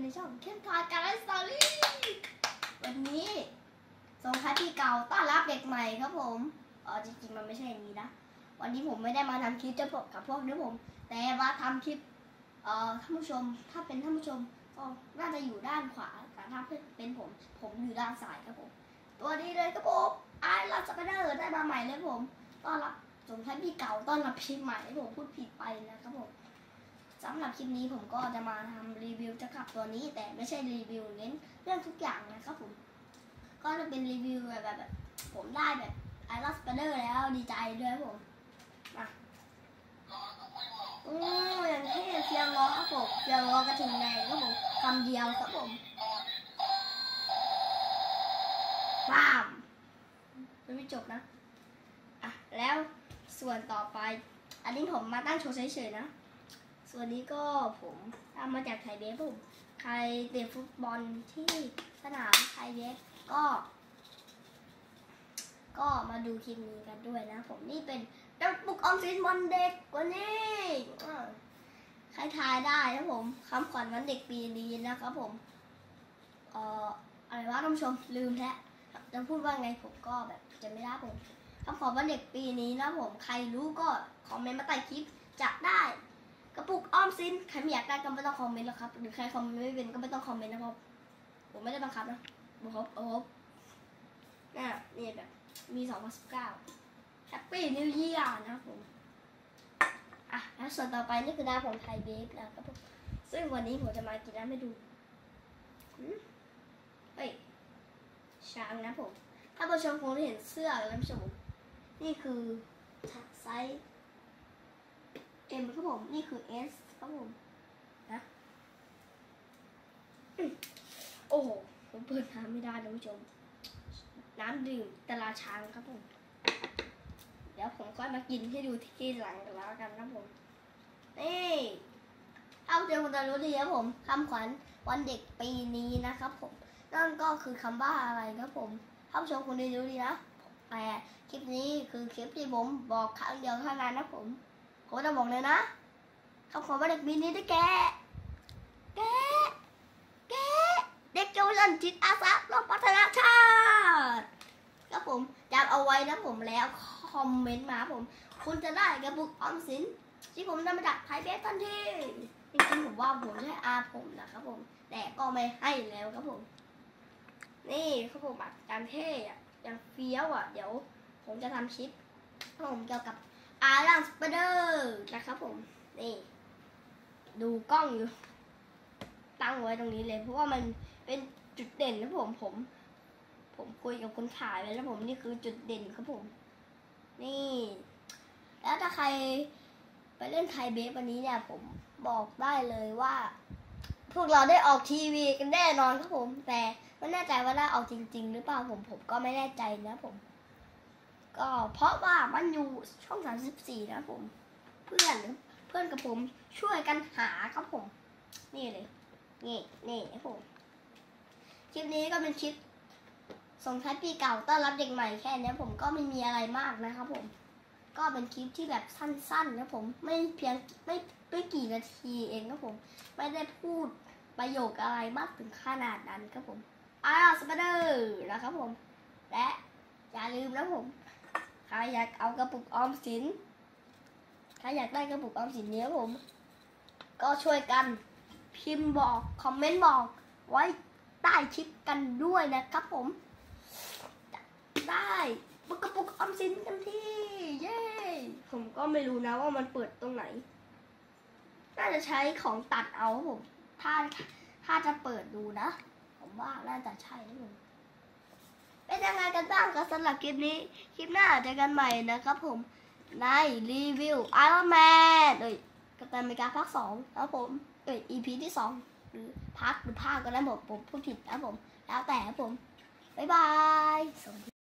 ในช่องเข้มทายการไลฟ์สตอรี่วันนี้ส่งท้ายปีเก่าต้อนรับเด็กใหม่ครับผมจริงๆมันไม่ใช่อย่างนี้นะวันนี้ผมไม่ได้มาทำคลิปกับพวกนี้ผมแต่มาทำคลิปท่านผู้ชมถ้าเป็นท่านผู้ชมก็น่าจะอยู่ด้านขวาแต่ถ้าเป็นผมอยู่ด้านซ้ายครับผมตัวนี้เลยครับผมเราจะไปได้มาใหม่เลยผมต้อนรับส่งท้ายปีเก่าต้อนรับปีใหม่ผมพูดผิดไปนะครับผมสำหรับคลิปนี้ผมก็จะมาทำรีวิวเจ้าขับตัวนี้แต่ไม่ใช่รีวิวเน้นเรื่องทุกอย่างนะครับผมก็จะเป็นรีวิวแบบผมได้แบบสไปเดอร์แล้วดีใจด้วยผมมาอย่างที่เฟียงล้อครับผมเฟียงล้อกระถิ่นแดงครับผมคำเดียวครับผมบ้ามไม่จบนะแล้วส่วนต่อไปอันนี้ผมมาตั้งโชว์เฉยๆนะส่วนนี้ก็ผมทำมาจากไทยเบสผมใครเตะฟุตบอลที่สนามไทยเบสก็มาดูคลิปนี้กันด้วยนะผมนี่เป็นกระปุกออมสินวันเด็กวันนี้ใครทายได้นะผมคำขวัญวันเด็กปีนี้นะครับผมอะไรวะท่านผู้ชมลืมแล้วจะพูดว่าไงผมก็แบบจะไม่ได้ผมคำขวัญวันเด็กปีนี้นะผมใครรู้ก็คอมเมนต์มาใต้คลิปจะได้กระปุกออมสินใครไม่อยากได้ก็ไม่ต้องคอมเมนต์หรอกครับหรือใครคอมเมนต์ไม่เป็นก็ไม่ต้องคอมเมนต์นะครับผมไม่ได้บังคับนะบอกนี่แบบมี2019 Happy New Year นะผมแล้วส่วนต่อไปนี่คือน้ำของไทยเบฟนะครับผมซึ่งวันนี้ผมจะมากินน้ำให้ดูช้างนะผมถ้าผู้ชมคงเห็นเสื้อแล้วผู้ชมนี่คือไซส์Mครับผมนี่คือ S ครับผมนะโอ้โหผมเปิดน้ำไม่ได้นะผู้ชมน้ำดื่มตลาดช้างครับผมเดี๋ยวผมก็มากินให้ดูที่หลังกันแล้วกันครับผมนี่เอาเดี๋ยวผมจะรู้ดีครับผมคำขวัญวันเด็กปีนี้นะครับผมนั่นก็คือคำว่าอะไรครับผมท่านผู้ชมคนดีรู้ดีนะแต่คลิปนี้คือคลิปที่ผมบอกครั้งเดียวเท่านั้นนะผมจะบอกเลยนะคำขวัญวันเด็กปีนี้ได้แก่เด็กเยาวชนจิตอาสาร่วมพัฒนาชาติครับผมจำเอาไว้นะผมแล้วคอมเมนต์มาผมคุณจะได้กระปุกออมสินที่ผมนำมาจากไทยเบสทันทีจริงๆผมว่าผมให้ผมนะครับผมแต่ก็ไม่ให้แล้วครับผมนี่ครับผมการเท่อย่างเฟี้ยวเดี๋ยวผมจะทำคลิปผมเกี่ยวกับร่างสไปเดอร์นะครับผมนี่ดูกล้องอยู่ตั้งไว้ตรงนี้เลยเพราะว่ามันเป็นจุดเด่นนะผมคุยกับคนถ่ายไว้แล้วผมนี่คือจุดเด่นครับผมนี่แล้วถ้าใครไปเล่นไทยเบสวันนี้เนี่ยผมบอกได้เลยว่าพวกเราได้ออกทีวีกันแน่นอนครับผมแต่ไม่แน่ใจว่าได้ออกจริงๆหรือเปล่าผมก็ไม่แน่ใจนะผมก็เพราะว่ามันอยู่ช่อง34นะผมเพื่อนกับผมช่วยกันหาครับผมนี่เลยนี่ครับผมคลิปนี้ก็เป็นคลิปส่งท้ายปีเก่าต้อนรับเด็กใหม่แค่นี้ผมก็ไม่มีอะไรมากนะครับผมก็เป็นคลิปที่แบบสั้นๆนะผมไม่กี่นาทีเองครับผมไม่ได้พูดประโยคอะไรมากถึงขนาดนั้นครับผมสไปเดอร์นะครับผมและอย่าลืมนะผมใครอยากเอากระปุกออมสินใครอยากได้กระปุกออมสินนี้ผมก็ช่วยกันพิมพ์บอกคอมเมนต์บอกไว้ใต้คลิปกันด้วยนะครับผมได้กระปุกออมสินกันที่เย้ผมก็ไม่รู้นะว่ามันเปิดตรงไหนน่าจะใช้ของตัดเอาผมถ้าจะเปิดดูนะผมว่าน่าจะใช่นะผมเป็นยังไงกันบ้างครับสำหรับคลิปนี้คลิปหน้าเจอกันใหม่นะครับผมในรีวิวไอรอนแมนกัปตันอเมริกาภาค 2ครับผมEP ที่ 2หรือภาคก็ได้ผมพูดผิดนะผมแล้วแต่ผมบ๊ายบาย